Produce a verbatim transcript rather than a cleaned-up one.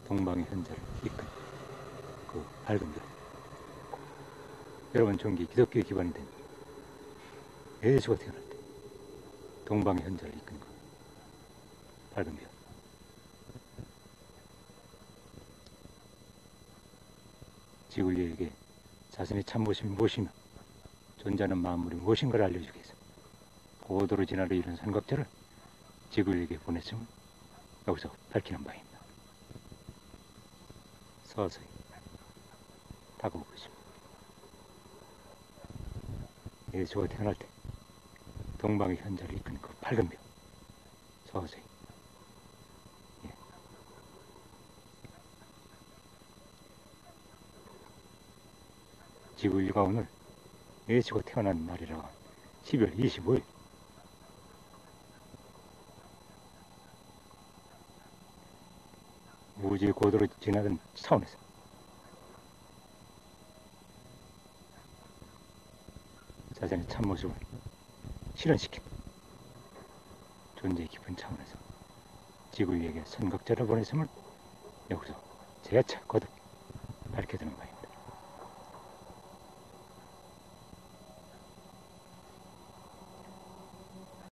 동방의 현자를 이끈 그 밝은 별. 여러분 종기 기독교에 기반이 된 예수가 태어날 때 동방의 현자를 이끈 그 밝은 별. 지구인류에게 자신의 참모심이 무엇이며 존재하는 만물이 무엇인가를 알려주기 위해서 고도로 진화를 이룬 선각자를 지구인류에게 보냈음을 여기서 밝히는 바입니다. 서서히 다가오고 있습니다. 예수가 태어날 때 동방의 현자를 이끈 그 밝은 별. 서서히. 예. 지구인류가 오늘 예수가 태어난 날이라 십이월 이십오일 우주의 고도로 진화된 차원에서 자신의 참모습을 실현시킨 존재의 깊은 차원에서 지구인류에게 선각자를 보냈음을 여기서 재차 거듭